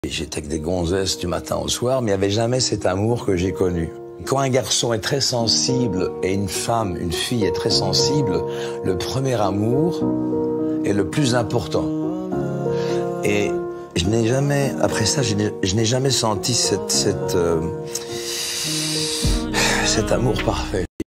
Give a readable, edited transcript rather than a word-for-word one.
J'étais avec des gonzesses du matin au soir, mais il n'y avait jamais cet amour que j'ai connu. Quand un garçon est très sensible et une fille est très sensible, le premier amour est le plus important. Et je n'ai jamais, après ça, je n'ai jamais senti cet amour parfait.